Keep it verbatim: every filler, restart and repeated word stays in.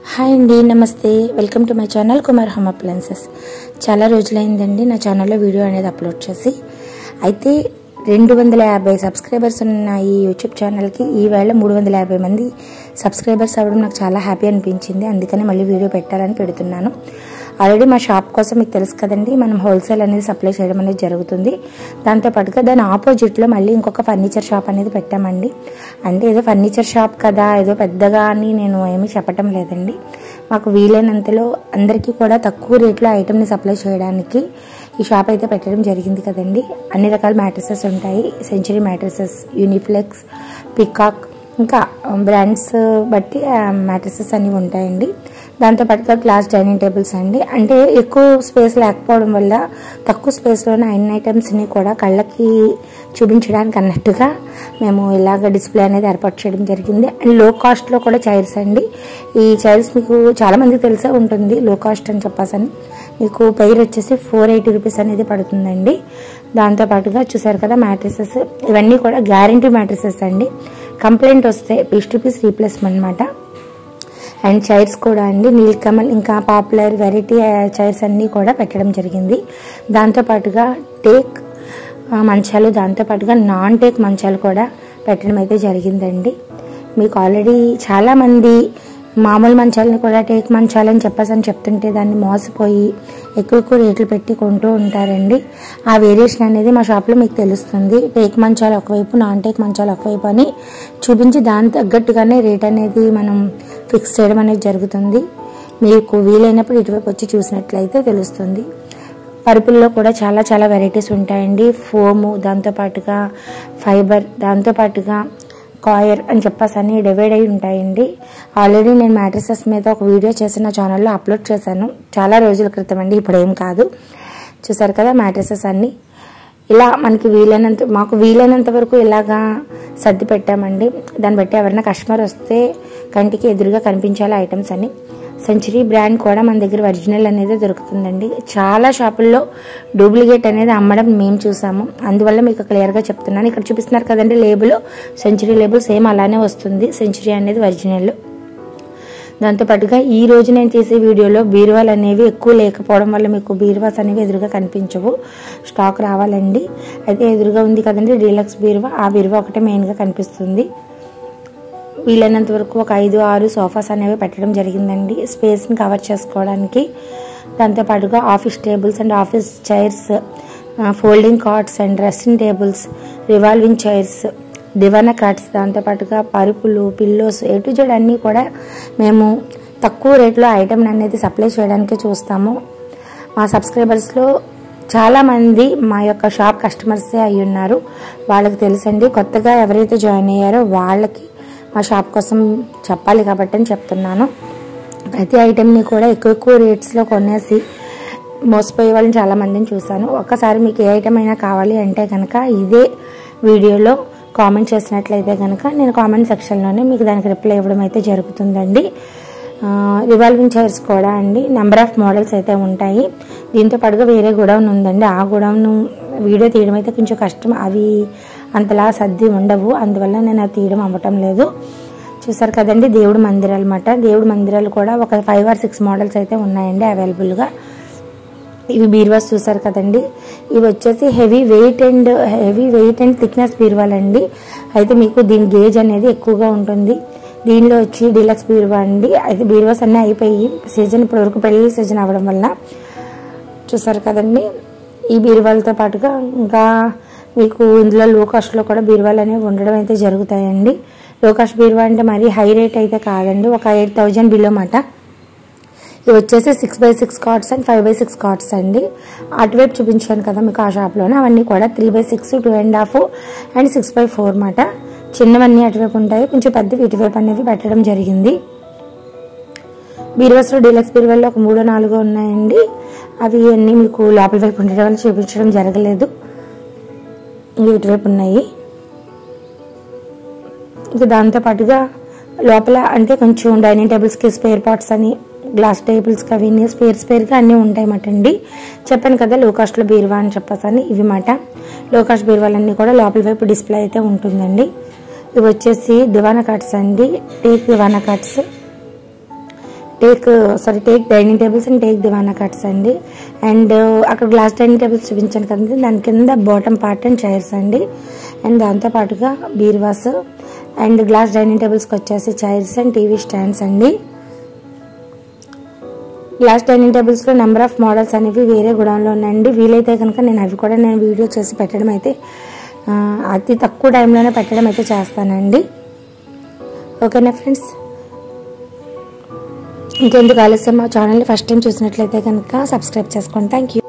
Hi అండి, నమస్తే. Welcome to my channel Kumar home appliances. చాలా రోజులైందండి నా ఛానల్లో వీడియో అనేది అప్లోడ్ చేసి. అయితే రెండు వందల యాభై సబ్స్క్రైబర్స్ ఉన్న ఈ యూట్యూబ్ ఛానల్కి ఈవేళ మూడు వందల యాభై మంది సబ్స్క్రైబర్స్ అవ్వడం నాకు చాలా హ్యాపీ అనిపించింది. అందుకని మళ్ళీ వీడియో పెట్టాలని పెడుతున్నాను. ఆల్రెడీ మా షాప్ కోసం మీకు తెలుసు కదండి, మనం హోల్సేల్ అనేది సప్లై చేయడం అనేది జరుగుతుంది. దాంతోపాటుగా దాని ఆపోజిట్లో మళ్ళీ ఇంకొక ఫర్నిచర్ షాప్ అనేది పెట్టామండి. అంటే ఏదో ఫర్నిచర్ షాప్ కదా, ఏదో పెద్దగా అని నేను ఏమీ చెప్పటం లేదండి. మాకు వీలైనంతలో అందరికీ కూడా తక్కువ రేట్లో ఐటమ్ని సప్లై చేయడానికి ఈ షాప్ అయితే పెట్టడం జరిగింది కదండి. అన్ని రకాల మ్యాట్రసెస్ ఉంటాయి. సెంచరీ మ్యాట్రసెస్, యూనిఫ్లెక్స్, పికాక్, ఇంకా బ్రాండ్స్ బట్టి మ్యాట్రసెస్ అన్నీ ఉంటాయండి. దాంతోపాటుగా గ్లాస్ డైనింగ్ టేబుల్స్ అండి. అంటే ఎక్కువ స్పేస్ లేకపోవడం వల్ల తక్కువ స్పేస్లోనే అన్ని ఐటమ్స్ని కూడా కళ్ళకి చూపించడానికి అన్నట్టుగా మేము ఇలాగ డిస్ప్లే అనేది ఏర్పాటు చేయడం జరిగింది. అండ్ లో కాస్ట్లో కూడా చైర్స్ అండి. ఈ చైర్స్ మీకు చాలామందికి తెలిసే ఉంటుంది, లో కాస్ట్ అని చెప్పేసని. మీకు పెయిర్ వచ్చేసి ఫోర్ ఎయిటీ రూపీస్ అనేది పడుతుందండి. దాంతోపాటుగా చూసారు కదా మ్యాట్రసెస్, ఇవన్నీ కూడా గ్యారంటీ మ్యాట్రసెస్ అండి. కంప్లైంట్ వస్తే పీస్ టు పీస్ రీప్లేస్మెంట్ అనమాట. అండ్ చైర్స్ కూడా అండి, నీల్కమల్ ఇంకా పాపులర్ వెరైటీ చైర్స్ అన్నీ కూడా పెట్టడం జరిగింది. దాంతోపాటుగా టేక్ మంచాలు, దాంతోపాటుగా నాన్ టేక్ మంచాలు కూడా పెట్టడం అయితే జరిగిందండి. మీకు ఆల్రెడీ చాలామంది మామూలు మంచాలను కూడా టేక్ మంచాలని చెప్పేసి అని చెప్తుంటే దాన్ని మోసపోయి ఎక్కువ ఎక్కువ రేట్లు పెట్టి కొంటూ ఉంటారండి. ఆ వేరియేషన్ అనేది మా షాప్లో మీకు తెలుస్తుంది. టేక్ మంచాలు ఒకవైపు, నాన్ టేక్ మంచాలు ఒకవైపు అని చూపించి దాని తగ్గట్టుగానే రేట్ అనేది మనం ఫిక్స్ చేయడం అనేది జరుగుతుంది. మీకు వీలైనప్పుడు ఇటువైపు వచ్చి చూసినట్లయితే తెలుస్తుంది. పరుపుల్లో కూడా చాలా చాలా వెరైటీస్ ఉంటాయండి. ఫోము, దాంతోపాటుగా ఫైబర్, దాంతోపాటుగా కాయర్ అని చెప్పేసి అన్ని డివైడ్ అయి ఉంటాయండి. ఆల్రెడీ నేను మ్యాట్రసెస్ మీద ఒక వీడియో చేసి నా ఛానల్లో అప్లోడ్ చేశాను, చాలా రోజుల క్రితం అండి, ఇప్పుడు ఏం కాదు. చూసారు కదా మ్యాట్రసెస్ అన్నీ ఇలా మనకి వీలైనంత మాకు వీలైనంత వరకు ఇలాగా సర్ది పెట్టామండి. దాన్ని బట్టి ఎవరైనా కస్టమర్ వస్తే కంటికి ఎదురుగా కనిపించాలి ఐటమ్స్ అని. సెంచరీ బ్రాండ్ కూడా మన దగ్గర ఒరిజినల్ అనేది దొరుకుతుందండి. చాలా షాపుల్లో డూప్లికేట్ అనేది అమ్మడం మేము చూసాము, అందువల్ల మీకు క్లియర్గా చెప్తున్నాను. ఇక్కడ చూపిస్తున్నారు కదండి లేబుల్, సెంచరీ లేబుల్ సేమ్ అలానే వస్తుంది. సెంచరీ అనేది ఒరిజినల్. దాంతోపాటుగా ఈ రోజు నేను చేసే వీడియోలో బీరువాలు అనేవి ఎక్కువ లేకపోవడం వల్ల మీకు బీరువాస్ అనేవి ఎదురుగా కనిపించవు, స్టాక్ రావాలండి. అయితే ఎదురుగా ఉంది కదండి డీలక్స్ బీరువా, ఆ బీరువా ఒకటే మెయిన్గా కనిపిస్తుంది. వీలైనంత వరకు ఒక ఐదు ఆరు సోఫాస్ అనేవి పెట్టడం జరిగిందండి స్పేస్ని కవర్ చేసుకోవడానికి. దాంతోపాటుగా office tables and office chairs, folding cots and dressing tables, revolving chairs, దివానా కాట్స్, దాంతోపాటుగా పరుపులు, పిల్లోస్, ఏ టు జెడ్ అన్నీ కూడా మేము తక్కువ రేట్లో ఐటమ్ అనేది సప్లై చేయడానికి చూస్తాము. మా సబ్స్క్రైబర్స్లో చాలామంది మా యొక్క షాప్ కస్టమర్సే అయి ఉన్నారు, వాళ్ళకి తెలుసండి. కొత్తగా ఎవరైతే జాయిన్ అయ్యారో వాళ్ళకి మా షాప్ కోసం చెప్పాలి కాబట్టి అని చెప్తున్నాను. ప్రతి ఐటెంని కూడా ఎక్కువ ఎక్కువ రేట్స్లో కొనేసి మోసపోయే వాళ్ళని చాలామందిని చూశాను. ఒక్కసారి మీకు ఏ ఐటెం అయినా కావాలి అంటే కనుక ఇదే వీడియోలో కామెంట్ చేసినట్లయితే కనుక నేను కామెంట్ సెక్షన్లోనే మీకు దానికి రిప్లై ఇవ్వడం అయితే జరుగుతుందండి. రివాల్వింగ్ చైర్స్ కూడా అండి నెంబర్ ఆఫ్ మోడల్స్ అయితే ఉంటాయి. దీంతో పాటుగా వేరే గోడౌన్ ఉందండి, ఆ గోడౌన్ వీడియో తీయడం అయితే కొంచెం కష్టం, అవి అంతలా సర్ది ఉండవు, అందువల్ల నేను అది తీయడం అవ్వటం లేదు. చూసారు కదండి దేవుడు మందిరాలు అన్నమాట. దేవుడు మందిరాలు కూడా ఒక ఫైవ్ ఆర్ సిక్స్ మోడల్స్ అయితే ఉన్నాయండి అవైలబుల్గా. ఇవి బీరువాస్ చూసారు కదండి, ఇవి వచ్చేసి heavy weight and heavy weight and thickness బీరువాలండి. అయితే మీకు దీని గేజ్ అనేది ఎక్కువగా ఉంటుంది. దీనిలో వచ్చి డీలక్స్ బీరువా అండి. అయితే బీరువాస్ అన్నీ అయిపోయి సీజన్ ఇప్పటివరకు పెళ్ళి సీజన్ అవ్వడం వల్ల చూసారు కదండి. ఈ బీరువాలతో పాటుగా ఇంకా మీకు ఇందులో లో కాస్ట్లో కూడా బీరువాలు అనేవి ఉండడం అయితే జరుగుతాయండి. లో కాస్ట్ బీరువా అంటే మరీ హై రేట్ అయితే కాదండి, ఒక ఎయిట్ థౌజండ్ బిలో మాట. ఇవి వచ్చేసి six by six cards and five by six cards అండి. అటువైపు చూపించాను కదా మీకు ఆ షాప్లోనే, అవన్నీ కూడా three by six two and half and six by four మాట. చిన్నవన్నీ అటువైపు ఉంటాయి, కొంచెం పెద్దవి ఇటువైపు అనేవి పెట్టడం జరిగింది. బీరువాస్లో డీలక్స్ బీరువాల్లో ఒక మూడో నాలుగో ఉన్నాయండి. అవి అన్నీ మీకు లోపల వైపు ఉండడం వల్ల చూపించడం జరగలేదు, ఇటువైపు ఉన్నాయి. ఇంకా దాంతోపాటుగా లోపల అంటే కొంచెం డైనింగ్ టేబుల్స్కి స్పేర్ పార్ట్స్ అని, గ్లాస్ టేబుల్స్కి అవి స్పేర్ స్పేర్గా అన్నీ ఉంటాయి మాట అండి. చెప్పాను కదా లో కాస్ట్లో బీరువా అని చెప్పేసి అని. ఇవి మాట లో కాస్ట్ బీరువాలన్నీ కూడా లోపల వైపు డిస్ప్లే అయితే ఉంటుందండి. ఇవి వచ్చేసి దివానా కాట్స్ అండి, టేక్ దివానా cots. Teak sorry teak dining tables and teak దివానా కట్స్ అండి. అండ్ అక్కడ గ్లాస్ డైనింగ్ టేబుల్స్ చూపించాను కదండి, దాని కింద బాటమ్ పార్ట్ అండ్ చైర్స్ అండి. అండ్ దాంతోపాటుగా బీర్వాస్ అండ్ గ్లాస్ డైనింగ్ టేబుల్స్కి వచ్చేసి చైర్స్ అండ్ టీవీ స్టాండ్స్ అండి. గ్లాస్ డైనింగ్ టేబుల్స్లో నెంబర్ ఆఫ్ మోడల్స్ అనేవి వేరే గోడౌన్లో ఉన్నాయండి. వీలైతే కనుక నేను అవి కూడా నేను వీడియో చేసి పెట్టడం అయితే అతి తక్కువ టైంలోనే పెట్టడం అయితే చేస్తానండి. ఓకేనా ఫ్రెండ్స్, ఇంకెందుకు ఆలస్యం, మా ఛానల్ని ఫస్ట్ టైం చూసినట్లయితే కనుక సబ్స్క్రైబ్ చేసుకోండి. Thank you.